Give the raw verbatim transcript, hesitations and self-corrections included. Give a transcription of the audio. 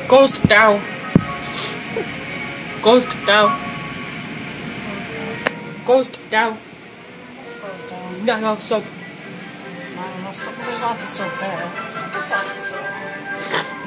Ghost down. Ghost down. Ghost down. It's closed down. No, no, soap. I don't know. So, there's lots of soap there. So get lots of soap.